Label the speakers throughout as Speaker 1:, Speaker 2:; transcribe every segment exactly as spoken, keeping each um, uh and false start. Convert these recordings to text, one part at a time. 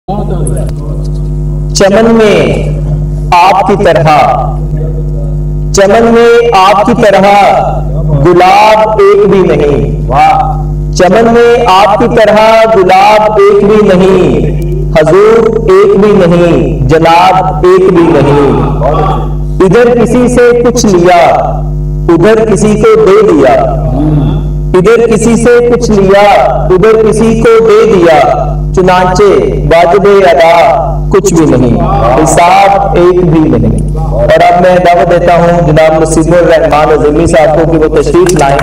Speaker 1: चमन में आपकी तरह चमन में आपकी तरह गुलाब एक भी नहीं। वाह। चमन में आपकी तरह गुलाब एक भी नहीं, हजूर एक भी नहीं, जनाब एक भी नहीं। इधर किसी से कुछ लिया, उधर किसी को दे दिया, इधर किसी से कुछ लिया, उधर किसी को दे दिया, चुनाचे वाजिबे अदा कुछ भी नहीं, हिसाब एक भी नहीं। और अब मैं दावत देता हूं जनाब नसीमुर रहमान अज़मी साहब को कि वो तशरीफ लाएं।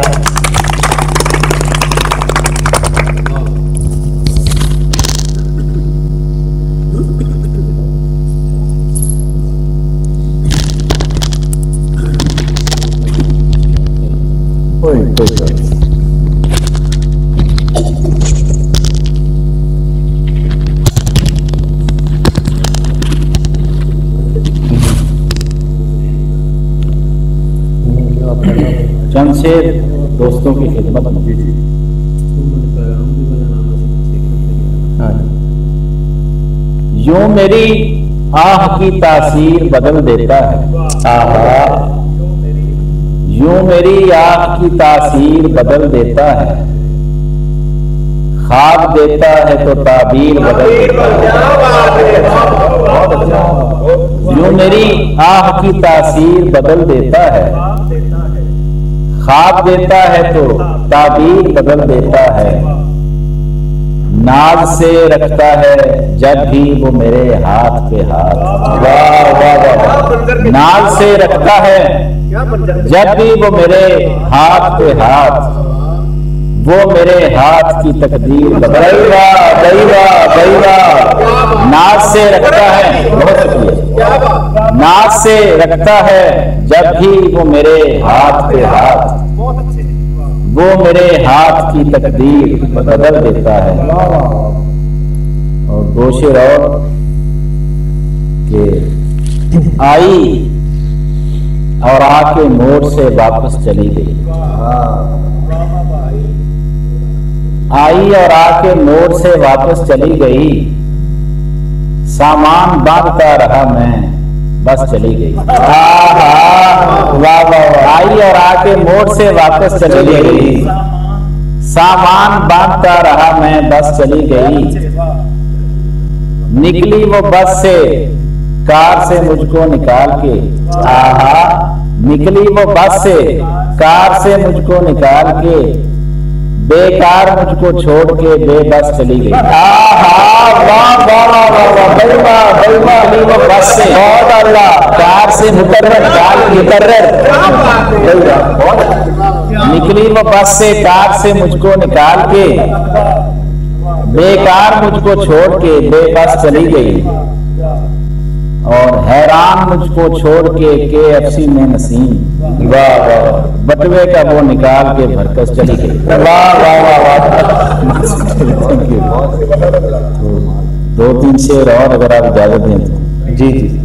Speaker 2: चंद शेर दोस्तों की खिदमत में। यूं मेरी आह की तासीर बदल देता है, आहा। यूं मेरी आह की तासीर बदल देता है, ख्वाब देता है तो ताबीर बदल देता है। यूं मेरी आह की तासीर बदल देता है, ख्वाब देता है तो ताबीर बदल देता है। नाज से रखता है जब भी वो मेरे हाथ पे हाथ, वाह वाह वाह। नाज से रखता है जब भी वो मेरे हाथ पे हाथ, वो मेरे हाथ की तकदीर बदलेगा बदलेगा बदलेगा। नाज से रखता है, बहुत शुक्रिया। नाज से रखता है जब भी वो मेरे हाथ पे हाथ, वो मेरे हाथ की तकदीर बदल देता है। और दो शेर और के आई और आके मोड़ से वापस चली गई, आई और आके मोड़ से वापस चली गई, सामान बांधता रहा मैं बस चली गई। वाह वाह। आई और आके मोड़ से वापस चली गई, सामान बांधता रहा मैं बस चली गई। निकली वो बस से कार से मुझको निकाल के, आहा। निकली वो बस से कार से मुझको निकाल के, बेकार मुझको छोड़ के बेबस चली गई। वो बस से बहुत अल्लाह कार से मुकर्रर कार मुकर्रर निकली वो बस से कार से मुझको निकाल के, बेकार मुझको छोड़ के बेबस चली गई। और हैरान मुझको छोड़ के के एफ सी में नसीम, वाह वाह। बटुए का वो निकाल के भरकस चली गई। वाह वाह वाह वाह। तो दो तीन शेर और अगर आप इजाजत दें तो।
Speaker 1: जी जी।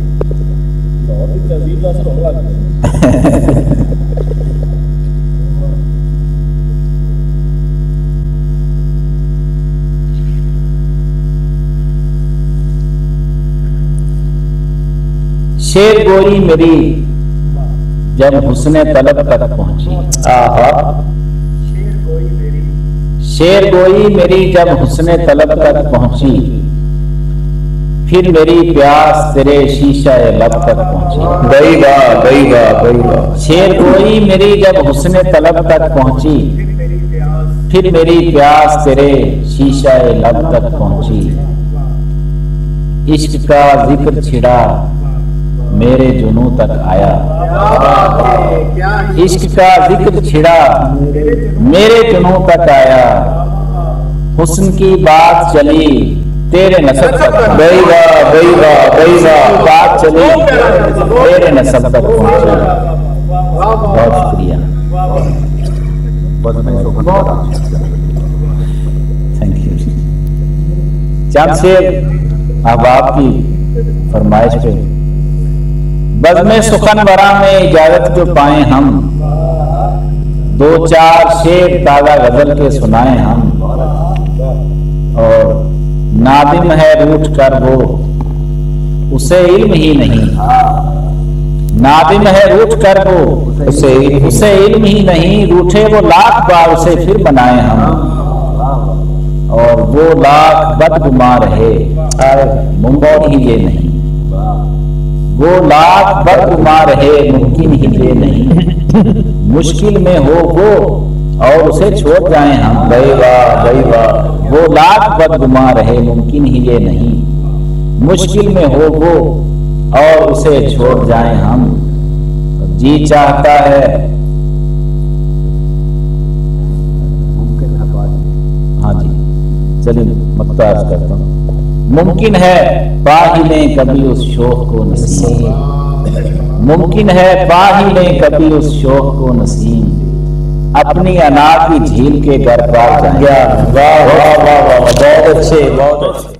Speaker 2: शेर गोई मेरी जब हुस्ने तलब तक पहुंची, आहा। शेर गोई मेरी जब हुस्ने तलब तक पहुंची, फिर मेरी प्यास तेरे शीशा लब तक पहुंची।
Speaker 1: गईबा गईबा गईबा।
Speaker 2: शेर गोई मेरी जब हुस्ने तलब तक पहुंची, फिर मेरी प्यास तेरे शीशा लब तक पहुंची। इश्क का जिक्र छिड़ा मेरे जुनू तक आया, इश्क का जिक्र छिड़ा मेरे जुनू तक आया। हुस्न की बात चली तेरे नसब तक,
Speaker 1: गईबा गईबा गईबा।
Speaker 2: बात चली तेरे नसब तक पहुंची। बहुत शुक्रिया, थैंक यू। चंद शेर अहबाब की फरमाइश पे। बज़्म सुखन बरा में इजाजत जो पाए हम, दो चार शेर ताज़ा गजल के सुनाए हम। और नादिम है रूठ कर वो, उसे इल्म ही नहीं। नादिम है रूठ कर वो,
Speaker 1: उसे
Speaker 2: उसे इल्म ही नहीं। रूठे वो लाख बार, उसे फिर बनाए हम। और वो लाख बदगुमार है, मुमकिन ही ये नहीं। वो लाख बदगुमार है, मुमकिन ही ये नहीं। मुश्किल में हो वो और उसे छोड़ जाए हम।
Speaker 1: भाई वाह, भाई वाह।
Speaker 2: वो लाख बदगुमार है, मुमकिन ही ये नहीं। मुश्किल में हो वो और उसे छोड़ जाए हम। जी चाहता है, हाँ जी चलिए मक्ता अर्ज करता हूँ। मुमकिन है पा ही लें कभी उस शौक को नसीम। मुमकिन है पा ही लें कभी उस शौक को नसीम। अपनी अना की झील के घर पार जाएं।
Speaker 1: वाह वाह वाह वाह, बहुत अच्छे, बहुत अच्छे।